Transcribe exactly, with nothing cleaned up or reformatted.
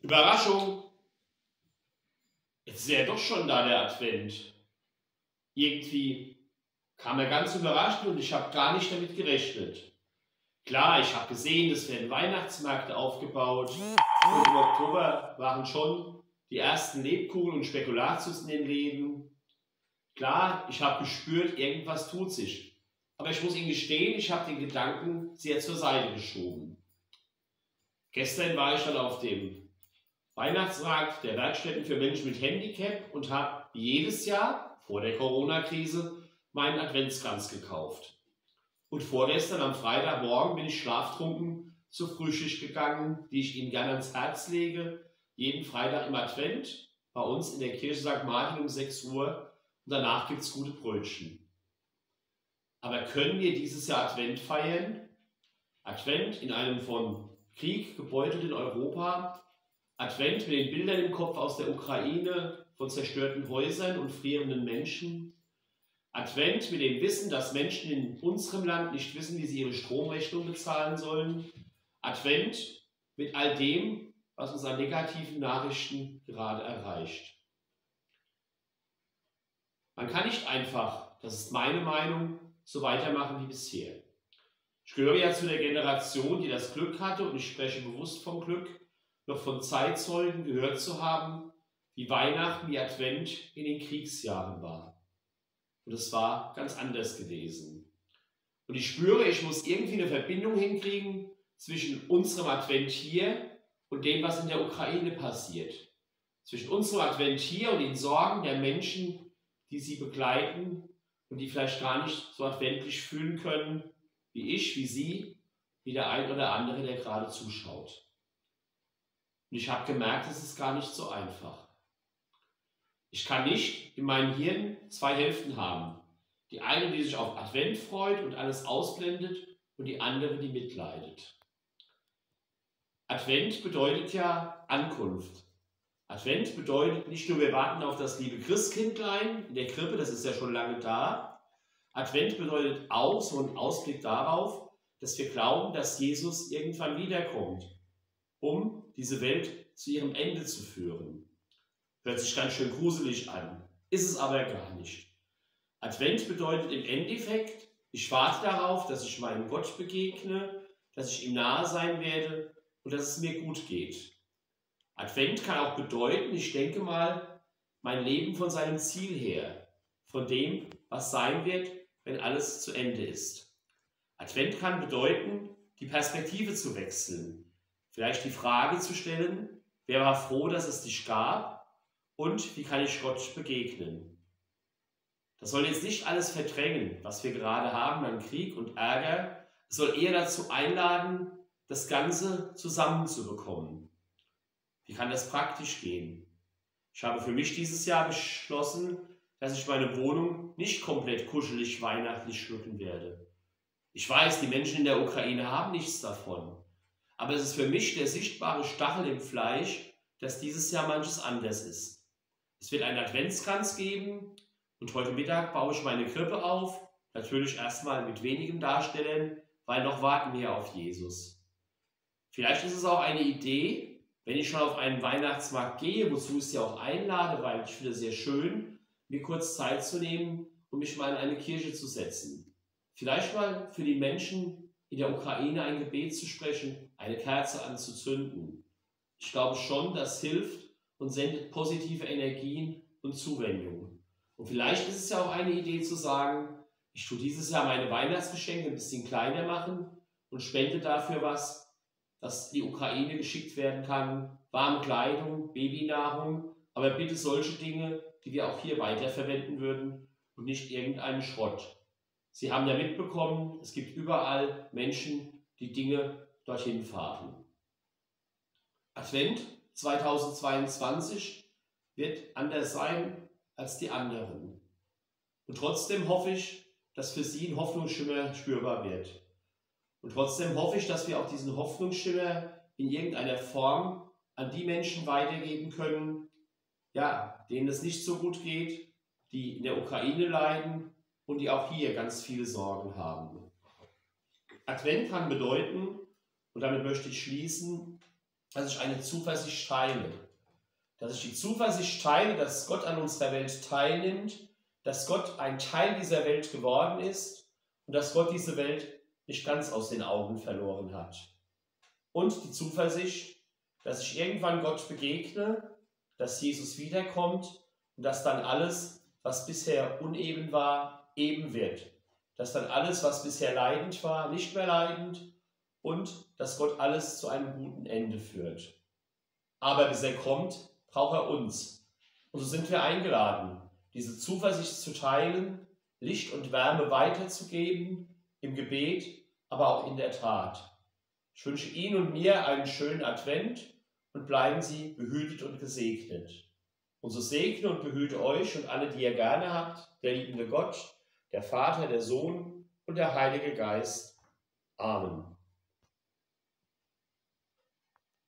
Überraschung! Jetzt ist ja doch schon da der Advent. Irgendwie kam er ganz überraschend und ich habe gar nicht damit gerechnet. Klar, ich habe gesehen, es werden Weihnachtsmärkte aufgebaut und im Oktober waren schon die ersten Lebkuchen und Spekulatius in den Läden. Klar, ich habe gespürt, irgendwas tut sich. Aber ich muss Ihnen gestehen, ich habe den Gedanken sehr zur Seite geschoben. Gestern war ich dann auf dem Weihnachtsmarkt der Werkstätten für Menschen mit Handicap und habe jedes Jahr vor der Corona-Krise meinen Adventskranz gekauft. Und vorgestern am Freitagmorgen bin ich schlaftrunken zur Frühschicht gegangen, die ich Ihnen gerne ans Herz lege. Jeden Freitag im Advent, bei uns in der Kirche Sankt Martin um sechs Uhr und danach gibt es gute Brötchen. Aber können wir dieses Jahr Advent feiern? Advent in einem von Krieg gebeutelten Europa, Advent mit den Bildern im Kopf aus der Ukraine, von zerstörten Häusern und frierenden Menschen, Advent mit dem Wissen, dass Menschen in unserem Land nicht wissen, wie sie ihre Stromrechnung bezahlen sollen, Advent mit all dem, was uns an negativen Nachrichten gerade erreicht. Man kann nicht einfach, das ist meine Meinung, so weitermachen wie bisher. Ich gehöre ja zu der Generation, die das Glück hatte, und ich spreche bewusst vom Glück, noch von Zeitzeugen gehört zu haben, wie Weihnachten, wie Advent in den Kriegsjahren war. Und es war ganz anders gewesen. Und ich spüre, ich muss irgendwie eine Verbindung hinkriegen zwischen unserem Advent hier und dem, was in der Ukraine passiert. Zwischen unserem Advent hier und den Sorgen der Menschen, die sie begleiten und die vielleicht gar nicht so adventlich fühlen können, wie ich, wie Sie, wie der ein oder andere, der gerade zuschaut. Und ich habe gemerkt, es ist gar nicht so einfach. Ich kann nicht in meinem Hirn zwei Hälften haben. Die eine, die sich auf Advent freut und alles ausblendet, und die andere, die mitleidet. Advent bedeutet ja Ankunft. Advent bedeutet nicht nur, wir warten auf das liebe Christkindlein in der Krippe, das ist ja schon lange da. Advent bedeutet auch so ein Ausblick darauf, dass wir glauben, dass Jesus irgendwann wiederkommt, um diese Welt zu ihrem Ende zu führen. Hört sich ganz schön gruselig an, ist es aber gar nicht. Advent bedeutet im Endeffekt, ich warte darauf, dass ich meinem Gott begegne, dass ich ihm nahe sein werde und dass es mir gut geht. Advent kann auch bedeuten, ich denke mal, mein Leben von seinem Ziel her, von dem, was sein wird, wenn alles zu Ende ist. Advent kann bedeuten, die Perspektive zu wechseln, vielleicht die Frage zu stellen, wer war froh, dass es dich gab und wie kann ich Gott begegnen. Das soll jetzt nicht alles verdrängen, was wir gerade haben an Krieg und Ärger. Es soll eher dazu einladen, das Ganze zusammenzubekommen. Wie kann das praktisch gehen? Ich habe für mich dieses Jahr beschlossen, dass ich meine Wohnung nicht komplett kuschelig weihnachtlich schmücken werde. Ich weiß, die Menschen in der Ukraine haben nichts davon. Aber es ist für mich der sichtbare Stachel im Fleisch, dass dieses Jahr manches anders ist. Es wird einen Adventskranz geben und heute Mittag baue ich meine Krippe auf. Natürlich erstmal mit wenigen Darstellern, weil noch warten wir auf Jesus. Vielleicht ist es auch eine Idee, wenn ich schon auf einen Weihnachtsmarkt gehe, wozu ich Sie auch einlade, weil ich finde es sehr schön, mir kurz Zeit zu nehmen und mich mal in eine Kirche zu setzen. Vielleicht mal für die Menschen in der Ukraine ein Gebet zu sprechen, eine Kerze anzuzünden. Ich glaube schon, das hilft und sendet positive Energien und Zuwendung. Und vielleicht ist es ja auch eine Idee zu sagen, ich tue dieses Jahr meine Weihnachtsgeschenke ein bisschen kleiner machen und spende dafür was, dass die Ukraine geschickt werden kann, warme Kleidung, Babynahrung, aber bitte solche Dinge, die wir auch hier weiterverwenden würden und nicht irgendeinen Schrott. Sie haben ja mitbekommen, es gibt überall Menschen, die Dinge dorthin fahren. Advent zweitausendzweiundzwanzig wird anders sein als die anderen. Und trotzdem hoffe ich, dass für Sie ein Hoffnungsschimmer spürbar wird. Und trotzdem hoffe ich, dass wir auch diesen Hoffnungsschimmer in irgendeiner Form an die Menschen weitergeben können, ja, denen es nicht so gut geht, die in der Ukraine leiden und die auch hier ganz viele Sorgen haben. Advent kann bedeuten, und damit möchte ich schließen, dass ich eine Zuversicht teile. Dass ich die Zuversicht teile, dass Gott an unserer Welt teilnimmt, dass Gott ein Teil dieser Welt geworden ist und dass Gott diese Welt nicht ganz aus den Augen verloren hat. Und die Zuversicht, dass ich irgendwann Gott begegne, dass Jesus wiederkommt und dass dann alles, was bisher uneben war, eben wird. Dass dann alles, was bisher leidend war, nicht mehr leidend und dass Gott alles zu einem guten Ende führt. Aber bis er kommt, braucht er uns. Und so sind wir eingeladen, diese Zuversicht zu teilen, Licht und Wärme weiterzugeben, im Gebet, aber auch in der Tat. Ich wünsche Ihnen und mir einen schönen Advent und bleiben Sie behütet und gesegnet. Und so segne und behüte euch und alle, die ihr gerne habt, der liebende Gott, der Vater, der Sohn und der Heilige Geist. Amen.